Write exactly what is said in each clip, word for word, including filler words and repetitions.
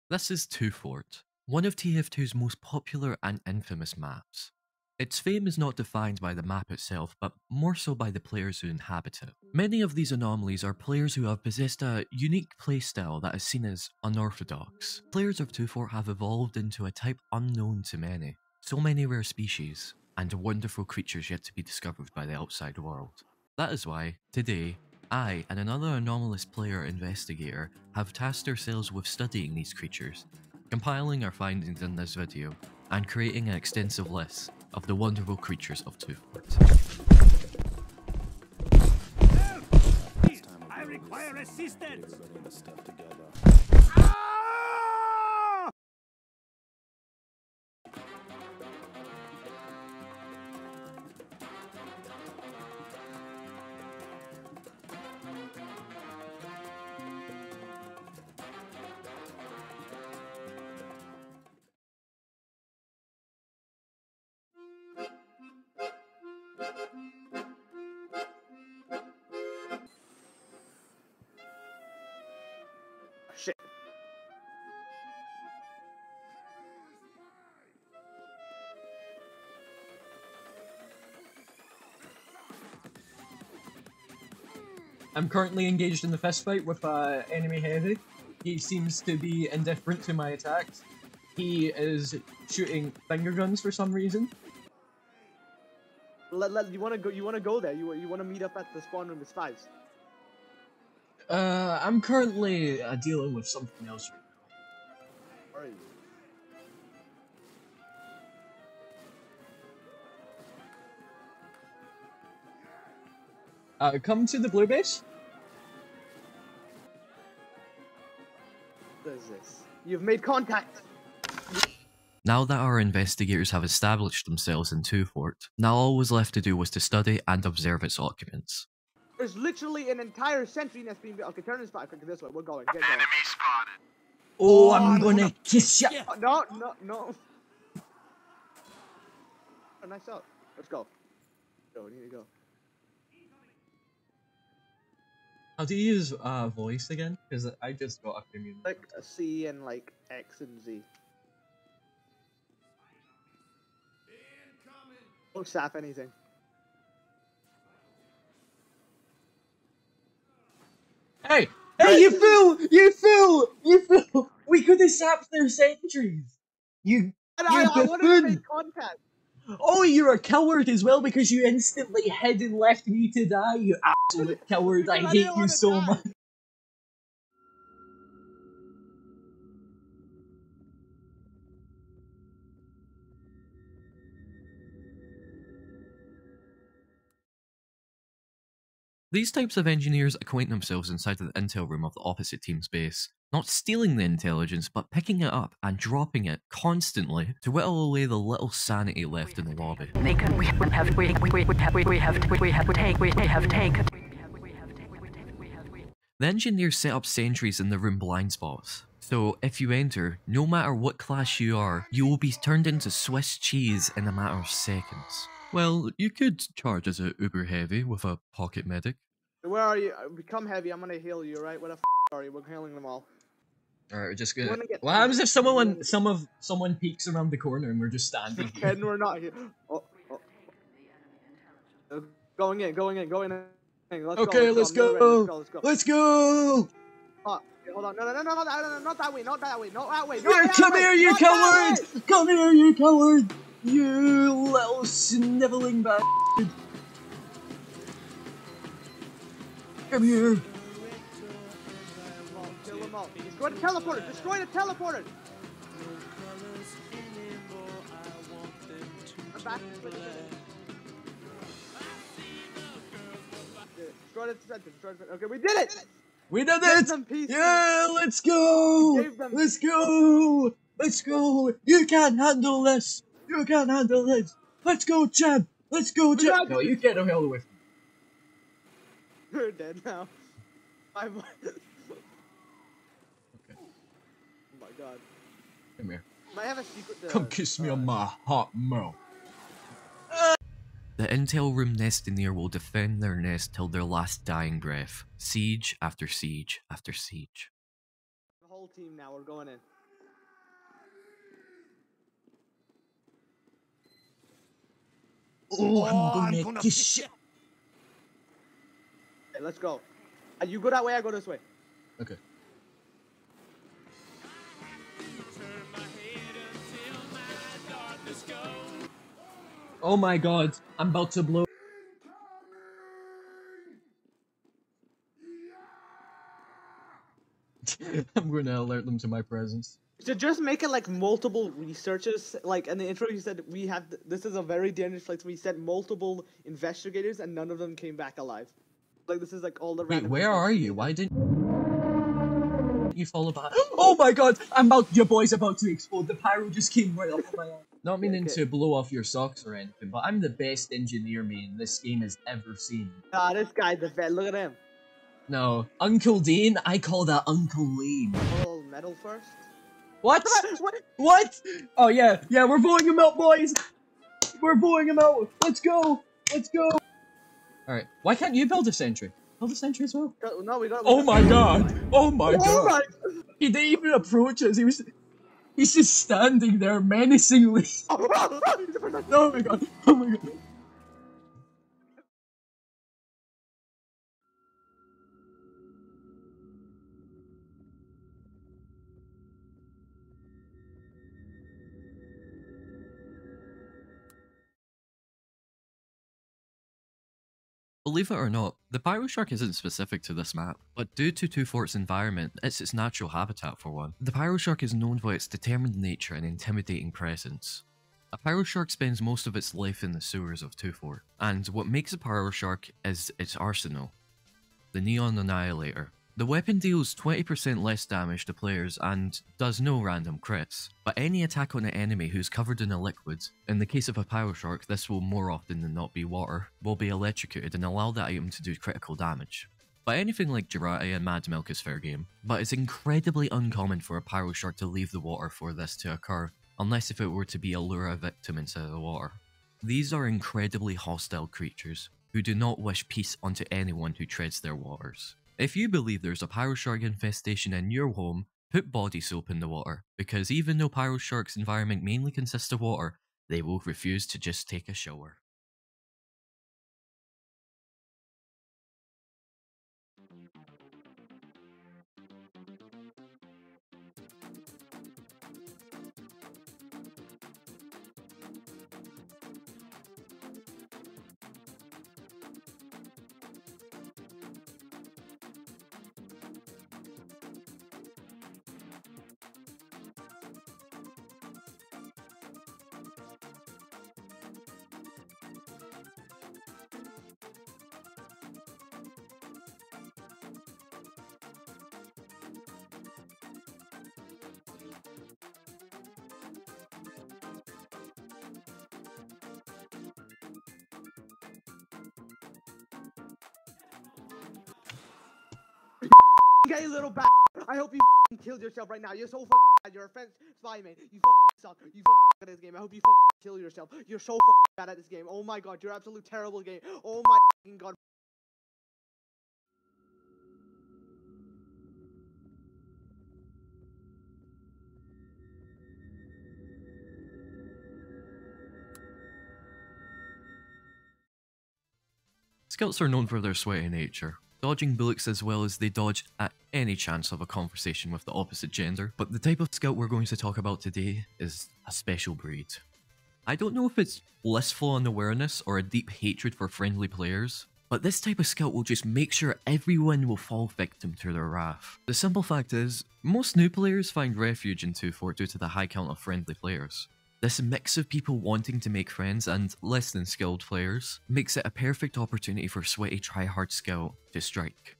This is Two Fort, one of T F two's most popular and infamous maps. Its fame is not defined by the map itself, but more so by the players who inhabit it. Many of these anomalies are players who have possessed a unique playstyle that is seen as unorthodox. Players of Two Fort have evolved into a type unknown to many. So many rare species, and wonderful creatures yet to be discovered by the outside world. That is why, today, I and another anomalous player investigator have tasked ourselves with studying these creatures, compiling our findings in this video, and creating an extensive list of the wonderful creatures of Two Fort. I require assistance! Shit. I'm currently engaged in the fist fight with uh, enemy heavy. He seems to be indifferent to my attacks. He is shooting finger guns for some reason. Let, let, you wanna go? You wanna go there? You you wanna meet up at the spawn room with fives? Uh, I'm currently uh, dealing with something else right now. Where are you? Uh, come to the blue base. What is this? You've made contact! Now that our investigators have established themselves in Two Fort, now all was left to do was to study and observe its occupants. There's literally an entire sentry nest being built. Okay, turn this back. Okay, this way. We're going. Get going. Enemy spotted. Oh, Oh, I'm no, gonna no. kiss ya! Oh, no, no, no. Oh, nice shot. Let's go. Go, we need to go. How do you use uh, voice again? Because I just got a premium. Like a C and like X and Z. Oh, staff anything. Hey! Hey, you fool! You fool! You fool! We could have sapped their sentries! You... And you I, I wanted to buffoon! make contact! Oh, you're a coward as well because you instantly hid and left me to die, you absolute coward. I Because I hate didn't you wanna so die. much. These types of engineers acquaint themselves inside of the intel room of the opposite team's base, not stealing the intelligence, but picking it up and dropping it constantly to whittle away the little sanity left in the lobby. They can, we have, we, we, we have, we have, we have, take, we have taken. The engineers set up sentries in the room blind spots, so if you enter, no matter what class you are, you will be turned into Swiss cheese in a matter of seconds. Well, you could charge as a uber heavy with a pocket medic. Where are you? Become heavy, I'm gonna heal you, right? Where the f are you? We're healing them all. Alright, we're just You gonna... wanna get- What happens if someone, some of, someone peeks around the corner and we're just standing here? And we're not here. Oh, oh. Uh, Going in, going in, going in. Let's Okay, go, let's I'm go. nearly ready. Let's go, let's go. Let's go! Oh, okay, hold on. No, no, no, no, no, no, no, not that way, not that way, not that way. Not Here, that come way, here, you not that coward! way! Come here, you coward! You little sniveling bastard! Come here! Oh, kill them all. Destroy the teleporter! Destroy the teleporter! I'm back. Destroy the center, destroy the center. Okay, we did it! We did Give it! them pieces. Yeah, let's go! Give them- Let's go! Let's go! You can't handle this! You can't handle this! Let's go, champ! Let's go, champ! got No, this. you get the hell away from me. You're dead now. I'm... Okay, Oh my god. come here. Might have a secret there. Come kiss me on my hot mouth. The intel room nestineer will defend their nest till their last dying breath. Siege after siege after siege. The whole team now, we're going in. Oh, I'm Oh, gonna, I'm gonna kiss Okay, let's go. Uh, You go that way, I go this way. Okay. Oh my god, I'm about to blow. I'm gonna alert them to my presence. So just make it like multiple researchers. Like in the intro, you said we have th- this is a very dangerous place. We sent multiple investigators, and none of them came back alive. Like this is like all the. Wait, random where are you? investigators. Why didn't you follow behind? Oh my god, I'm about. Your boy's about to explode. The pyro just came right up on my arm. Not meaning Okay. to blow off your socks or anything, but I'm the best engineer main this game has ever seen. Ah, this guy, the vet. Look at him. No, Uncle Dane, I call that Uncle Lane. Oh, metal first. What? What? What? Oh yeah, yeah, we're blowing him out, boys! We're blowing him out! Let's go! Let's go! Alright, why can't you build a sentry? Build a sentry as well. No, we got. Oh my god! Oh my Oh god! my! He didn't even approach us, he was... He's just standing there menacingly. Oh Oh my god! Oh my god! Believe it or not, the Pyro Shark isn't specific to this map, but due to two fort's environment, it's its natural habitat for one. The Pyro Shark is known for its determined nature and intimidating presence. A Pyro Shark spends most of its life in the sewers of two fort, and what makes a Pyro Shark is its arsenal, the Neon Annihilator. The weapon deals twenty percent less damage to players and does no random crits, but any attack on an enemy who's covered in a liquid, in the case of a Pyro Shark this will more often than not be water, will be electrocuted and allow the item to do critical damage. But anything like Girati and Mad Milk is fair game, but it's incredibly uncommon for a Pyro Shark to leave the water for this to occur, unless if it were to be a lure a victim into the water. These are incredibly hostile creatures, who do not wish peace unto anyone who treads their waters. If you believe there's a Pyro Shark infestation in your home, put body soap in the water, because even though Pyro Shark's environment mainly consists of water, they will refuse to just take a shower. Gay little bat. I hope you killed yourself right now. You're so bad. You're a French spy, man. You suck. You at this game. I hope you kill yourself. You're so bad at this game. Oh my god, you're absolute terrible game. Oh my god. Scouts are known for their sweaty nature, dodging bullets as well as they dodge at any chance of a conversation with the opposite gender, but the type of scout we're going to talk about today is a special breed. I don't know if it's blissful unawareness or a deep hatred for friendly players, but this type of scout will just make sure everyone will fall victim to their wrath. The simple fact is, most new players find refuge in two fort due to the high count of friendly players. This mix of people wanting to make friends and less than skilled players makes it a perfect opportunity for sweaty try-hard scout to strike.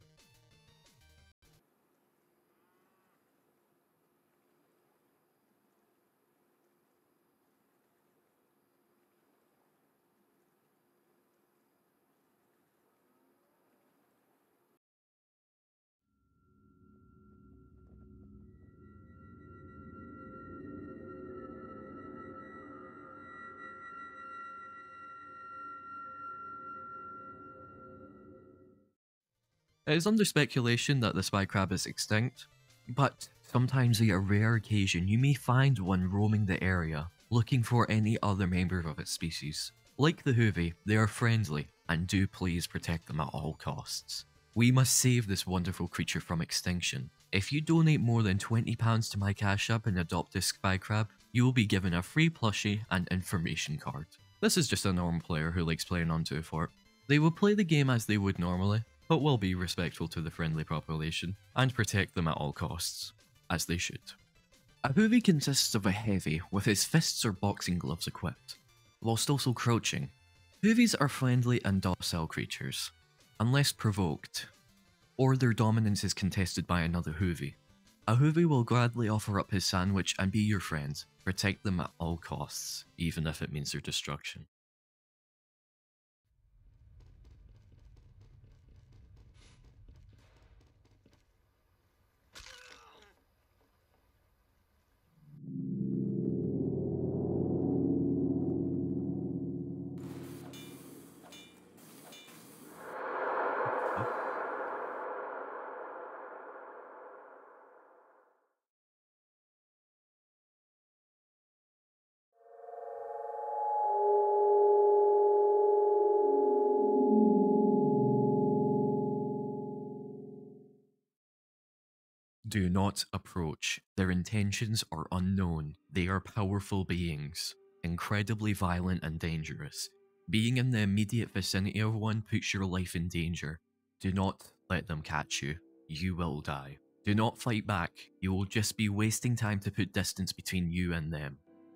It is under speculation that the spy crab is extinct, but sometimes on a rare occasion you may find one roaming the area, looking for any other member of its species. Like the Hoovie, they are friendly, and do please protect them at all costs. We must save this wonderful creature from extinction. If you donate more than twenty pounds to my Cash App and adopt this spy crab, you will be given a free plushie and information card. This is just a normal player who likes playing on two fort. They will play the game as they would normally, but will be respectful to the friendly population, and protect them at all costs, as they should. A Hoovie consists of a heavy with his fists or boxing gloves equipped, whilst also crouching. Hoovies are friendly and docile creatures, unless provoked, or their dominance is contested by another Hoovie. A Hoovie will gladly offer up his sandwich and be your friend. Protect them at all costs, even if it means their destruction. Do not approach. Their intentions are unknown. They are powerful beings, incredibly violent and dangerous. Being in the immediate vicinity of one puts your life in danger. Do not let them catch you. You will die. Do not fight back. You will just be wasting time to put distance between you and them.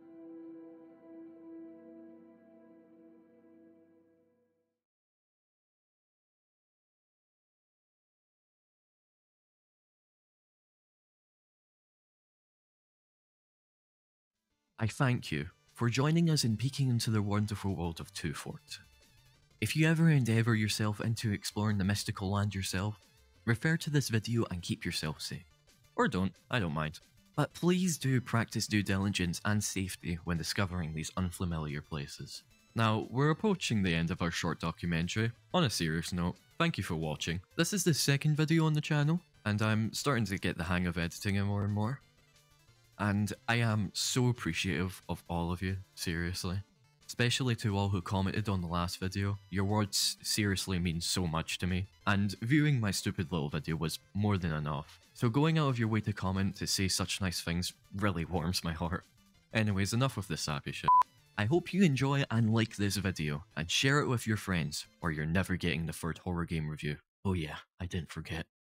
I thank you for joining us in peeking into the wonderful world of two fort. If you ever endeavour yourself into exploring the mystical land yourself, refer to this video and keep yourself safe. Or don't, I don't mind. But please do practice due diligence and safety when discovering these unfamiliar places. Now, we're approaching the end of our short documentary. On a serious note, thank you for watching. This is the second video on the channel, and I'm starting to get the hang of editing it more and more. And I am so appreciative of all of you, seriously. Especially to all who commented on the last video. Your words seriously mean so much to me, and viewing my stupid little video was more than enough. So going out of your way to comment to say such nice things really warms my heart. Anyways, enough of this sappy shit. I hope you enjoy and like this video, and share it with your friends, or you're never getting the third horror game review. Oh yeah, I didn't forget.